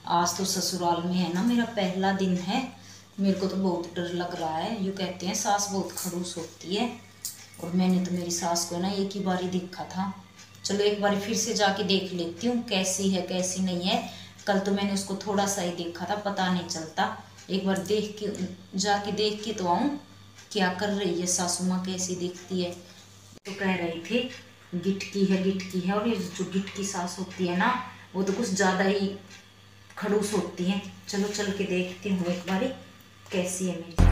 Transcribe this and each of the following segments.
आज तो ससुराल में है ना, मेरा पहला दिन है। मेरे को तो बहुत डर लग रहा है। यूँ कहते हैं सास बहुत खड़ूस होती है, और मैंने तो मेरी सास को ना एक ही बार ही देखा था। चलो एक बार फिर से जाके देख लेती हूँ कैसी है कैसी नहीं है। कल तो मैंने उसको थोड़ा सा ही देखा था, पता नहीं चलता। एक बार देख के जाके देख के तो आऊँ क्या कर रही है सासू माँ, कैसी दिखती है। तो कह रहे थे गिटकी है गिटकी है, और ये जो गिटकी सास होती है ना वो तो कुछ ज़्यादा ही खड़ूस होती है। चलो चल के देखती हूँ एक बारी कैसी है मेरी।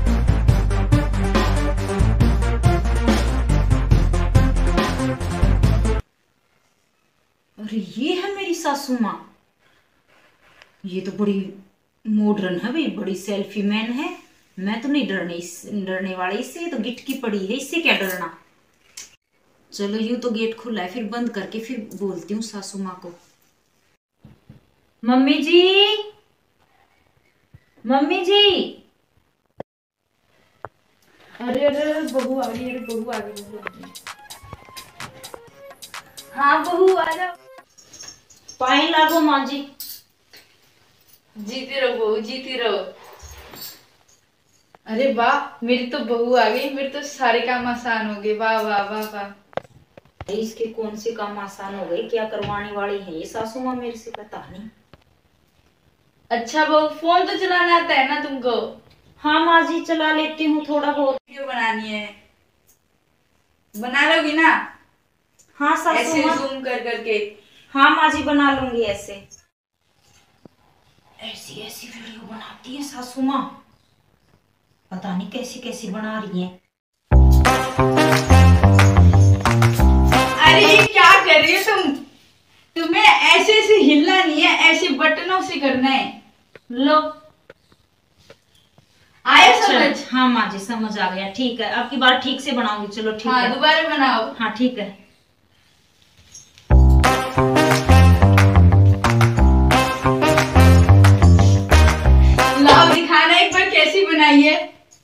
अरे ये है मेरी सासू माँ, ये तो बड़ी मॉडर्न है भाई, बड़ी सेल्फी मैन है। मैं तो नहीं डरने वाली इससे, तो गिटकी पड़ी है, इससे क्या डरना। चलो यूं तो गेट खुला है, फिर बंद करके फिर बोलती हूँ सासू माँ को। Mummy ji, mummy ji. अरे अरे बहू आ गई, अरे बहू आ गई, बहू आ गई। हाँ बहू आ जाओ। पानी लागो माँ जी। जीती रहो बहू, जीती रहो। अरे वाह, मेरी तो बहू आ गई, मेरे तो सारे काम आसान हो गए। वाह वाह वाह वाह। इसके कौन से काम आसान हो गए, क्या करवाने वाली है ये सासू माँ मेरे से, पता नहीं। अच्छा बहू, फोन तो चलाना आता है ना तुमको? हाँ माँ जी चला लेती हूँ थोड़ा बहुत। वीडियो बनानी है, बना लोगी ना? हाँ सासू ऐसे माँ। जूम कर करके। हाँ माँ जी बना लूंगी। ऐसे ऐसी ऐसी वीडियो बनाती है सासू माँ, पता नहीं कैसी कैसी बना रही है। अरे ये क्या कर रही हो तुम? तुम्हें ऐसे ऐसे हिलना नहीं है, ऐसे बटनों से करना है। लो, आया समझ? हाँ माँ जी समझ आ गया, ठीक है अब की बार ठीक से बनाऊंगी। चलो ठीक हाँ, है, दोबारा बनाओ। हाँ ठीक है। लाओ दिखाना एक बार कैसी बनाई है।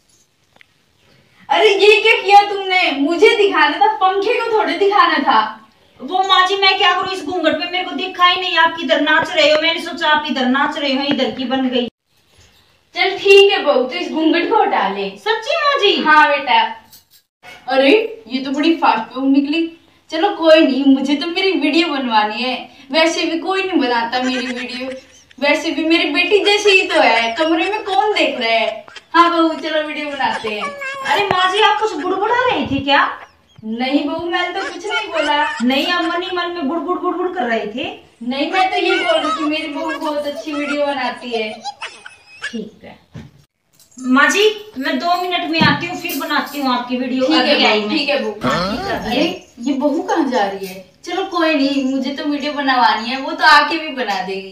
अरे ये क्या किया तुमने? मुझे दिखाना था, पंखे को थोड़े दिखाना था। वो माँ जी मैं क्या करूँ, इस घूंघट पे मेरे को दिखा ही नहीं, आप इधर नाच रहे हो, मैंने सोचा आप इधर नाच रहे हो, इधर की बन गई। चल ठीक है बहू, तो इस घूंघट को हटा ले। सच्ची माँ जी? हाँ बेटा। अरे ये तो बड़ी फास्ट बहू निकली। चलो कोई नहीं, मुझे तो मेरी वीडियो बनवानी है। वैसे भी कोई नहीं बनाता मेरी वीडियो, वैसे भी मेरी बेटी जैसी ही तो है, कमरे में कौन देख रहा है। हाँ बहू चलो वीडियो बनाते हैं। अरे माँ जी आप कुछ बुड़बुड़ा रही थी क्या? नहीं बहू, मैंने तो कुछ नहीं बोला। नहीं आप मन ही मन में बुड़बुड़ बुड़बुड़ कर रहे थे। नहीं, मैं तो ये बोल रही थी मेरी बहू बहुत अच्छी वीडियो बनाती है। ठीक है माँ जी, मैं 2 मिनट में आती हूँ, फिर बनाती हूँ आपकी वीडियो। ठीक है ठीक है बहू। अरे ये बहू कहाँ जा रही है? चलो कोई नहीं, मुझे तो वीडियो बनवानी है, वो तो आके भी बना देगी।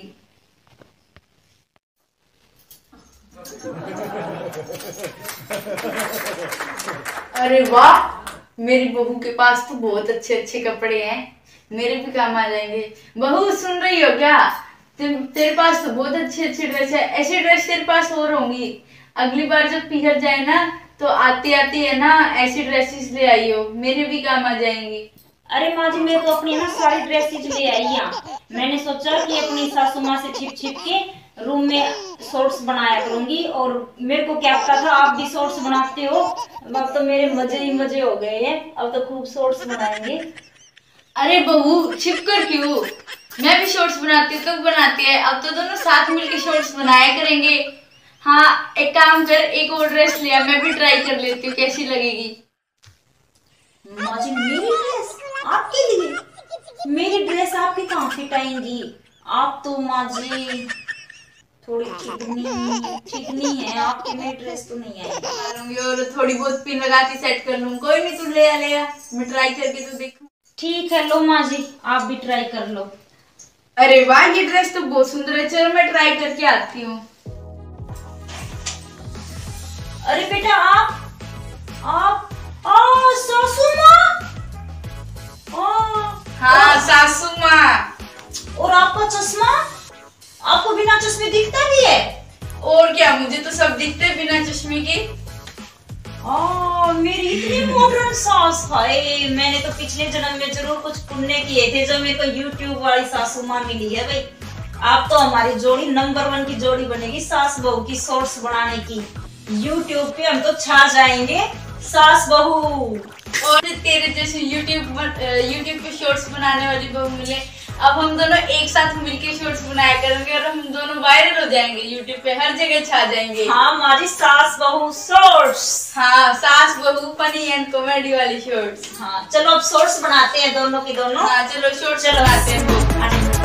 अरे वाह, मेरी बहू के पास तो बहुत अच्छे अच्छे कपड़े हैं, मेरे भी काम आ जाएंगे। बहू सुन रही हो क्या? तेरे पास तो बहुत अच्छे अच्छे ड्रेस है, ऐसे ड्रेस तेरे पास और होंगी। अगली बार जब पिघल जाए ना तो आती आती है ना ऐसी ड्रेसेस ले आई हो, मेरे भी काम आ जाएंगी। अरे माँ जी मैं तो अपनी ना सारी ड्रेसेज ले आई यहाँ। मैंने सोचा कि अपनी सासू माँ से छिप छिप के रूम में शॉर्ट्स बनाया करूंगी, और मेरे को क्या पता था आप भी शॉर्ट्स बनाते हो। अब तो मेरे मजे ही मजे हो गए हैं, अब तो खूब शॉर्ट्स बनाएंगे। अरे बहू छिप कर क्यों, मैं भी शॉर्ट्स बनाती हूँ, तू बनाती है, अब तो दोनों साथ मिलके शॉर्ट्स बनाया करेंगे। हाँ एक काम कर, एक और ड्रेस लिया, मैं भी ट्राई कर लेती हूँ कैसी लगेगी। माँ जी मेरी ड्रेस आपके लिए? मेरी ड्रेस आपके कहाँ फिट आएंगी? आप तो माँ जी थोड़ी चिकनी है, आपकी मेरी ड्रेस तो नहीं आएगी। और थोड़ी बहुत पिन लगा के सेट कर लूँ। कोई नहीं, तू ले आ, मैं ट्राई करके तो देखूं। ठीक है लो माँ जी आप भी ट्राई कर लो। अरे वाह, ये ड्रेस तो बहुत सुंदर है, चलो मैं ट्राई करके आती हूँ। अरे बेटा आप सासू माँ। हाँ सासू माँ। और आपका चश्मा, आपको बिना चश्मे दिखता भी है? और क्या, मुझे तो सब दिखते हैं बिना चश्मे के। मेरी इतनी मॉडर्न सास है। मैंने तो पिछले जन्म में जरूर कुछ पुण्य किए थे जो मेरे को यूट्यूब वाली सासू माँ मिली है भाई। आप तो हमारी जोड़ी नंबर 1 की जोड़ी बनेगी, सास बहू की शॉर्ट्स बनाने की। यूट्यूब पे हम तो छा जाएंगे, सास बहू। और तेरे जैसे यूट्यूब पे शॉर्ट्स बनाने वाली बहू मिले। अब हम दोनों एक साथ मिलके शॉर्ट्स बनाया करेंगे और हम दोनों वायरल हो जाएंगे, यूट्यूब पे हर जगह छा जाएंगे। हाँ, हमारी सास बहू शॉर्ट्स। हाँ, सास बहू फनी एंड कॉमेडी वाली शॉर्ट्स। हाँ, चलो अब शॉर्ट्स बनाते हैं दोनों की दोनों। हाँ, चलो शॉर्ट्स बनाते हैं।